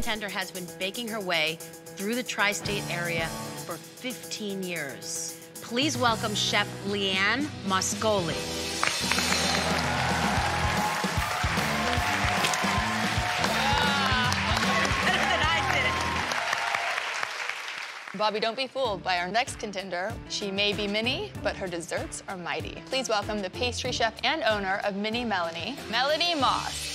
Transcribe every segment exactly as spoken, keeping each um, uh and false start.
contender has been baking her way through the tri-state area for fifteen years. Please welcome Chef Leanne Moscoli. Bobby, don't be fooled by our next contender. She may be mini, but her desserts are mighty. Please welcome the pastry chef and owner of Mini Melanie, Melanie Moss.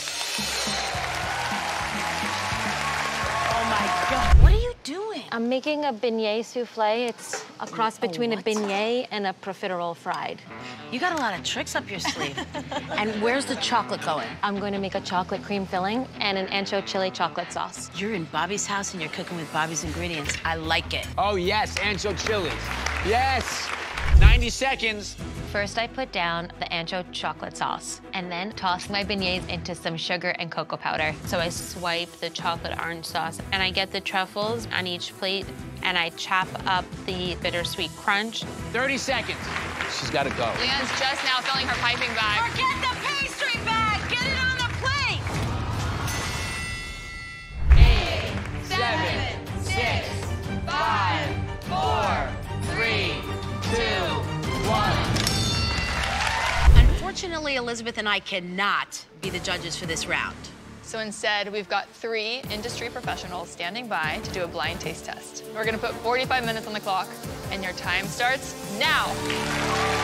Oh my God, what are you doing? I'm making a beignet souffle. It's a cross between a, what? a beignet and a profiterole fried. You got a lot of tricks up your sleeve. And where's the chocolate going? I'm going to make a chocolate cream filling and an ancho chili chocolate sauce. You're in Bobby's house and you're cooking with Bobby's ingredients. I like it. Oh, yes, ancho chilies. Yes! ninety seconds. First, I put down the ancho chocolate sauce and then toss my beignets into some sugar and cocoa powder. So I swipe the chocolate orange sauce and I get the truffles on each plate and I chop up the bittersweet crunch. thirty seconds. She's got to go. Leanne's just now filling her piping bag. Forget the pastry bag! Get it on the plate! Eight, seven, six, five, four, three, two, one. Unfortunately, Elizabeth and I cannot be the judges for this round. So instead, we've got three industry professionals standing by to do a blind taste test. We're gonna put forty-five minutes on the clock, and your time starts now.